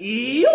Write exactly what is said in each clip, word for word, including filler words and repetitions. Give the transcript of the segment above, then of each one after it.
哟。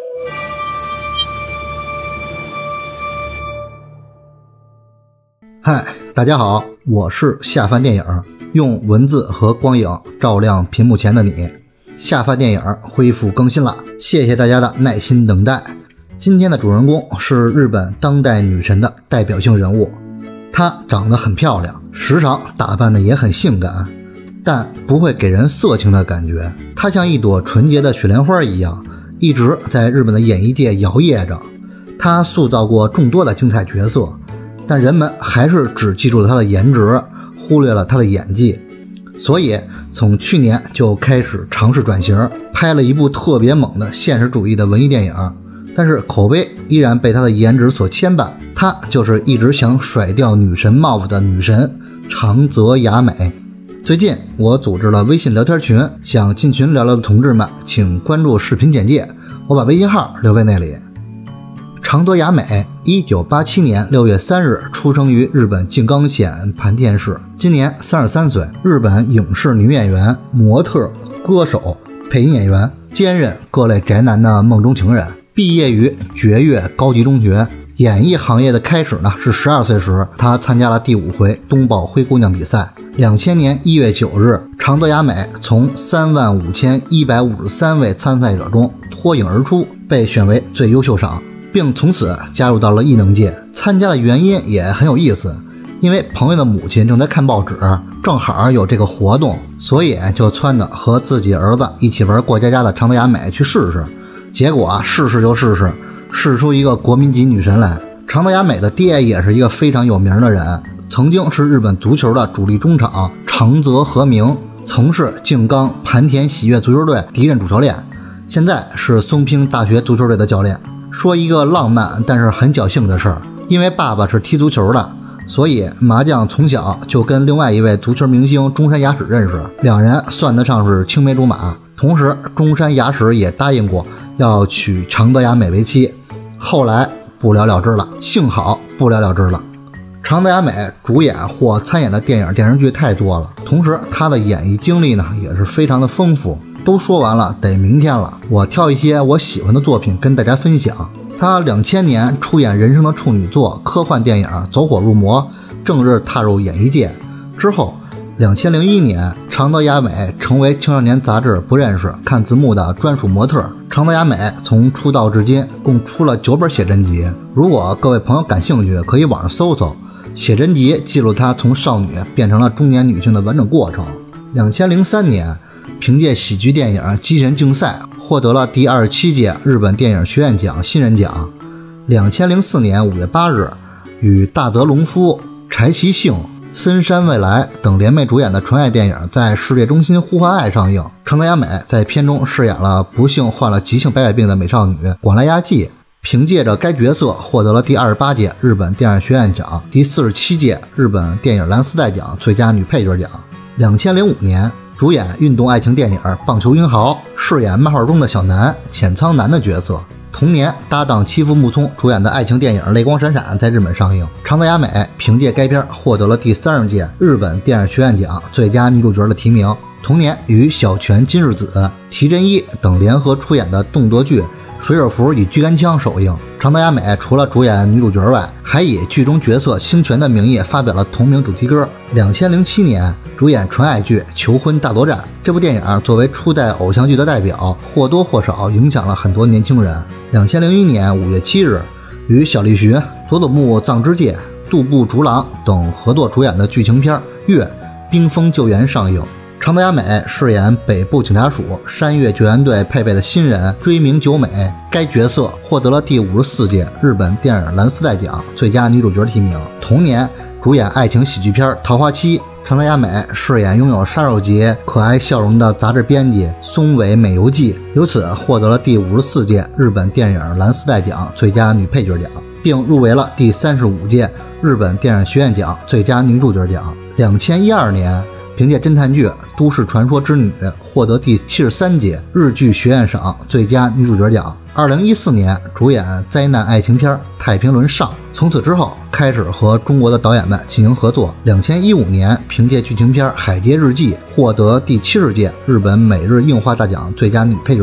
嗨，大家好，我是下饭电影，用文字和光影照亮屏幕前的你。下饭电影恢复更新了，谢谢大家的耐心等待。今天的主人公是日本当代女神的代表性人物，她长得很漂亮，时常打扮的也很性感，但不会给人色情的感觉。她像一朵纯洁的雪莲花一样，一直在日本的演艺界摇曳着。她塑造过众多的精彩角色，但人们还是只记住了她的颜值，忽略了她的演技。所以从去年就开始尝试转型，拍了一部特别猛的现实主义的文艺电影，但是口碑依然被她的颜值所牵绊。她就是一直想甩掉女神帽子的女神长泽雅美。最近我组织了微信聊天群，想进群聊聊的同志们请关注视频简介，我把微信号留在那里。长泽雅美一九八七年六月三日出生于日本静冈县磐田市，今年三十三岁，日本影视女演员、模特、歌手、配音演员，兼任各类宅男的梦中情人。毕业于觉岳高级中学。演艺行业的开始呢是十二岁时，她参加了第五回东宝灰姑娘比赛。两千年一月九日，长泽雅美从三万五千一百五十三位参赛者中脱颖而出，被选为最优秀赏，并从此加入到了艺能界。参加的原因也很有意思，因为朋友的母亲正在看报纸，正好有这个活动，所以就撺掇和自己儿子一起玩过家家的长泽雅美去试试。结果啊，试试就试试，试出一个国民级女神来。长泽雅美的爹也是一个非常有名的人，曾经是日本足球的主力中场长泽和明，曾是静冈磐田喜悦足球队第一任主教练，现在是松平大学足球队的教练。说一个浪漫但是很侥幸的事儿，因为爸爸是踢足球的，所以麻将从小就跟另外一位足球明星中山雅史认识，两人算得上是青梅竹马。同时中山雅史也答应过要娶长泽雅美为妻，后来不了了之了，幸好不了了之了。长泽雅美主演或参演的电影电视剧太多了，同时她的演艺经历呢也是非常的丰富。都说完了，得明天了，我挑一些我喜欢的作品跟大家分享。她两千年出演人生的处女作科幻电影《走火入魔》，正式踏入演艺界。之后两千零一年，长泽雅美成为青少年杂志不认识看字幕的专属模特。长泽雅美从出道至今共出了九本写真集，如果各位朋友感兴趣，可以网上搜搜。写真集记录她从少女变成了中年女性的完整过程。两千零三年，凭借喜剧电影《机器人竞赛》获得了第二十七届日本电影学院奖新人奖。两千零四年五月八日，与大泽隆夫、柴崎幸、森山未来等联袂主演的纯爱电影在世界中心呼唤爱上映。长泽雅美在片中饰演了不幸患了急性白血病的美少女广濑亚纪，凭借着该角色获得了第二十八届日本电影学院奖、第四十七届日本电影蓝丝带奖最佳女配角奖。两千零五年主演运动爱情电影《棒球英豪》，饰演漫画中的小南浅仓南的角色。同年搭档妻夫木聪主演的爱情电影《泪光闪闪》在日本上映，长泽雅美凭借该片获得了第三十届日本电影学院奖最佳女主角的提名。同年与小泉今日子、提真一等联合出演的动作剧《水手服与锯杆枪》首映。长泽雅美除了主演女主角外，还以剧中角色星泉的名义发表了同名主题歌。两千零七年主演纯爱剧《求婚大作战》，这部电影作为初代偶像剧的代表，或多或少影响了很多年轻人。两千零一年五月七日，与小栗旬、佐佐木藏之介、渡部竹郎等合作主演的剧情片《月冰封救援》上映。长泽雅美饰演北部警察署山岳救援队配备的新人追名久美，该角色获得了第五十四届日本电影蓝丝带奖最佳女主角提名。同年主演爱情喜剧片《桃花期》，长泽雅美饰演拥有杀手级可爱笑容的杂志编辑松尾美由纪，由此获得了第五十四届日本电影蓝丝带奖最佳女配角奖，并入围了第三十五届日本电影学院奖最佳女主角奖。两千一二年凭借侦探剧《都市传说之女》获得第七十三届日剧学院赏最佳女主角奖。二零一四年主演灾难爱情片《太平轮上》，从此之后开始和中国的导演们进行合作。两千一五年凭借剧情片《海街日记》获得第七十届日本每日映画大奖最佳女配角奖。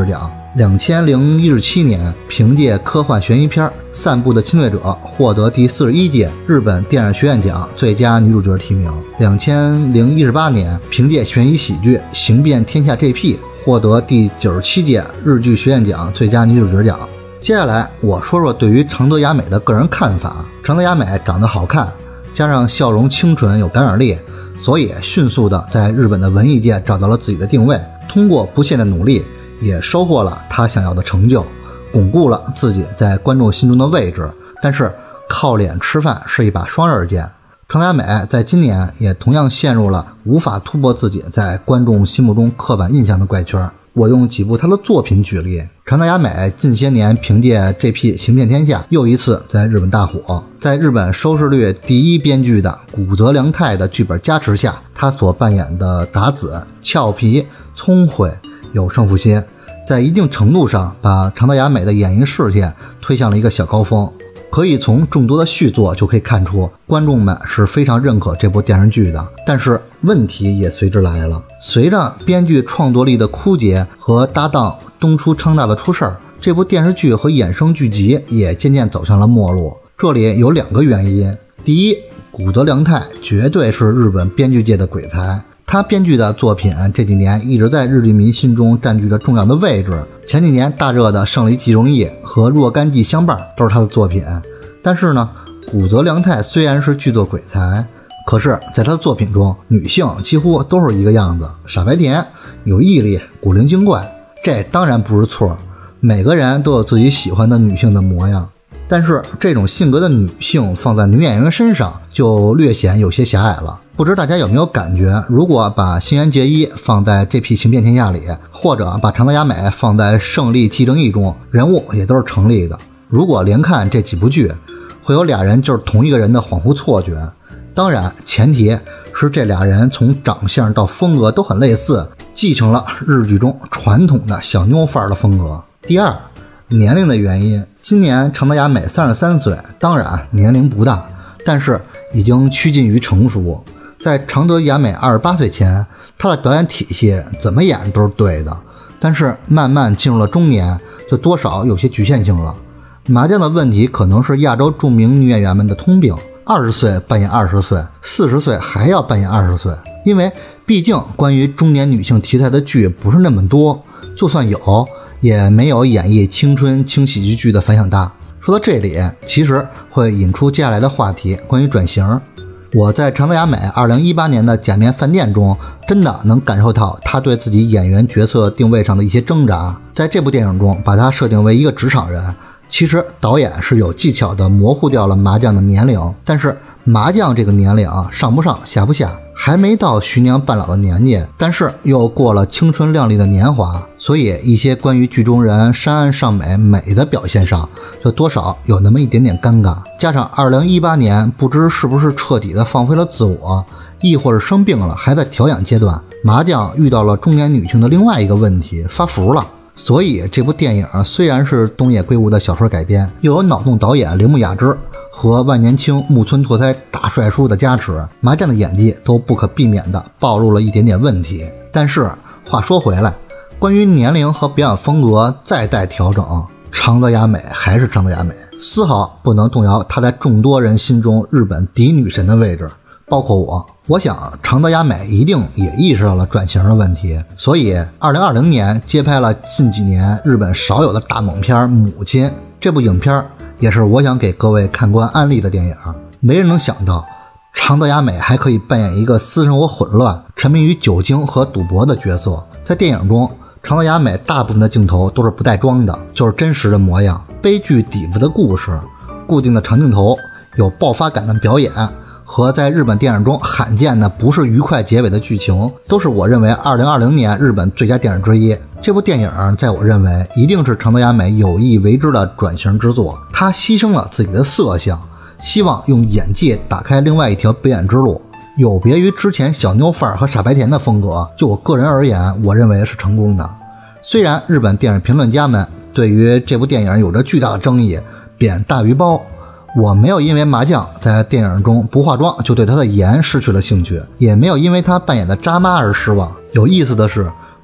两千零一十七年，凭借科幻悬疑片《散步的侵略者》获得第四十一届日本电影学院奖最佳女主角提名。两千零一十八年，凭借悬疑喜剧《行遍天下 G P》获得第九十七届日剧学院奖最佳女主角奖。接下来我说说对于长泽雅美的个人看法。长泽雅美长得好看，加上笑容清纯有感染力，所以迅速的在日本的文艺界找到了自己的定位，通过不懈的努力也收获了他想要的成就，巩固了自己在观众心中的位置。但是靠脸吃饭是一把双刃剑，长泽雅美在今年也同样陷入了无法突破自己在观众心目中刻板印象的怪圈。我用几部他的作品举例。长泽雅美近些年凭借 G P 行遍天下又一次在日本大火，在日本收视率第一编剧的古泽良太的剧本加持下，他所扮演的达子俏皮聪慧有胜负心，在一定程度上把长泽雅美的演艺事业推向了一个小高峰。可以从众多的续作就可以看出，观众们是非常认可这部电视剧的。但是问题也随之来了，随着编剧创作力的枯竭和搭档东出昌大的出事儿，这部电视剧和衍生剧集也渐渐走向了没落。这里有两个原因。第一，古泽良太绝对是日本编剧界的鬼才，他编剧的作品这几年一直在日剧迷心中占据着重要的位置。前几年大热的《胜利即容易》和《若干季相伴》都是他的作品。但是呢，古泽良太虽然是剧作鬼才，可是在他的作品中，女性几乎都是一个样子，傻白甜、有毅力、古灵精怪。这当然不是错，每个人都有自己喜欢的女性的模样。但是这种性格的女性放在女演员身上就略显有些狭隘了。不知大家有没有感觉，如果把新垣结衣放在 G P 行遍天下里，或者把长泽雅美放在胜利即争议中，人物也都是成立的。如果连看这几部剧，会有俩人就是同一个人的恍惚错觉。当然前提是这俩人从长相到风格都很类似，继承了日剧中传统的小妞范儿的风格。第二，年龄的原因。今年长泽雅美三十三岁，当然年龄不大，但是已经趋近于成熟。在长泽雅美二十八岁前，她的表演体系怎么演都是对的，但是慢慢进入了中年，就多少有些局限性了。麻将的问题可能是亚洲著名女演员们的通病，二十岁扮演二十岁，四十岁还要扮演二十岁，因为毕竟关于中年女性题材的剧不是那么多，就算有也没有演绎青春轻喜剧剧的反响大。说到这里，其实会引出接下来的话题，关于转型。我在长泽雅美二零一八年的假面饭店中，真的能感受到她对自己演员角色定位上的一些挣扎。在这部电影中，把她设定为一个职场人，其实导演是有技巧的模糊掉了麻将的年龄，但是麻将这个年龄啊，上不上下不下，还没到徐娘半老的年纪，但是又过了青春靓丽的年华，所以一些关于剧中人山岸尚美美的表现上，就多少有那么一点点尴尬。加上二零一八年不知是不是彻底的放飞了自我，亦或是生病了还在调养阶段，麻将遇到了中年女性的另外一个问题，发福了。所以这部电影虽然是东野圭吾的小说改编，又有脑洞导演铃木雅之和万年青木村拓哉大帅叔的加持，麻将的演技都不可避免地暴露了一点点问题。但是话说回来，关于年龄和表演风格再待调整，长泽雅美还是长泽雅美，丝毫不能动摇她在众多人心中日本嫡女神的位置，包括我。我想长泽雅美一定也意识到了转型的问题，所以二零二零年接拍了近几年日本少有的大猛片《母亲》。这部影片也是我想给各位看官安利的电影。没人能想到长泽雅美还可以扮演一个私生活混乱、沉迷于酒精和赌博的角色。在电影中，长泽雅美大部分的镜头都是不带妆的，就是真实的模样。悲剧底子的故事，固定的长镜头，有爆发感的表演，和在日本电影中罕见的不是愉快结尾的剧情，都是我认为二零二零年日本最佳电影之一。这部电影在我认为一定是长泽雅美有意为之的转型之作，她牺牲了自己的色相，希望用演技打开另外一条表演之路，有别于之前小妞范儿和傻白甜的风格。就我个人而言，我认为是成功的。虽然日本电影评论家们对于这部电影有着巨大的争议，贬大鱼包，我没有因为麻将在电影中不化妆就对他的颜失去了兴趣，也没有因为他扮演的渣妈而失望。有意思的是，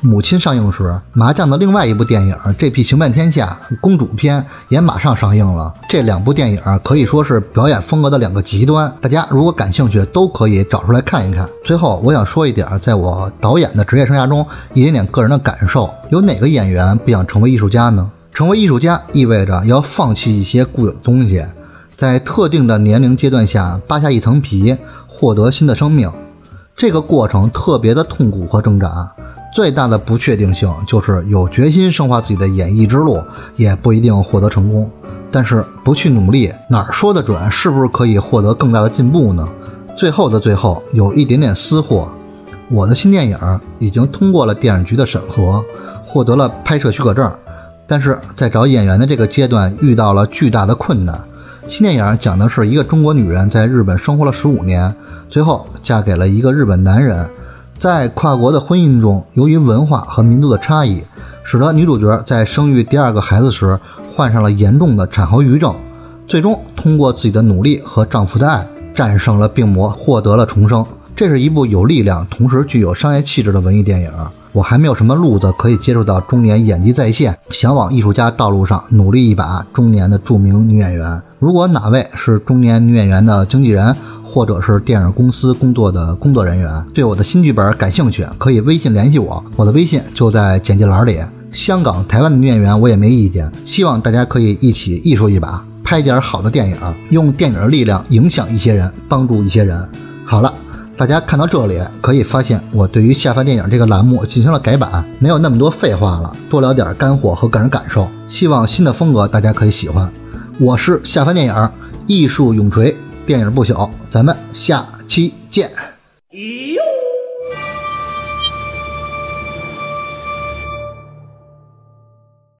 母亲上映时，麻将的另外一部电影《这匹行遍天下》公主篇也马上上映了。这两部电影可以说是表演风格的两个极端，大家如果感兴趣都可以找出来看一看。最后我想说一点，在我导演的职业生涯中一点点个人的感受，有哪个演员不想成为艺术家呢？成为艺术家意味着要放弃一些固有的东西，在特定的年龄阶段下扒下一层皮，获得新的生命。这个过程特别的痛苦和挣扎，最大的不确定性就是有决心深化自己的演艺之路，也不一定获得成功。但是不去努力，哪儿说得准是不是可以获得更大的进步呢？最后的最后，有一点点私货，我的新电影已经通过了电影局的审核，获得了拍摄许可证，但是在找演员的这个阶段遇到了巨大的困难。新电影讲的是一个中国女人在日本生活了十五年，最后嫁给了一个日本男人。在跨国的婚姻中，由于文化和民族的差异，使得女主角在生育第二个孩子时患上了严重的产后抑郁症，最终通过自己的努力和丈夫的爱战胜了病魔，获得了重生。这是一部有力量同时具有商业气质的文艺电影。我还没有什么路子可以接触到中年演技在线，想往艺术家道路上努力一把中年的著名女演员。如果哪位是中年女演员的经纪人，或者是电影公司工作的工作人员，对我的新剧本感兴趣，可以微信联系我，我的微信就在简介栏里。香港、台湾的女演员我也没意见，希望大家可以一起艺术一把，拍点好的电影，用电影的力量影响一些人，帮助一些人。好了，大家看到这里可以发现我对于下饭电影这个栏目进行了改版，没有那么多废话了，多聊点干货和个人感受，希望新的风格大家可以喜欢。我是下饭电影，艺术永垂，电影不朽，咱们下期见。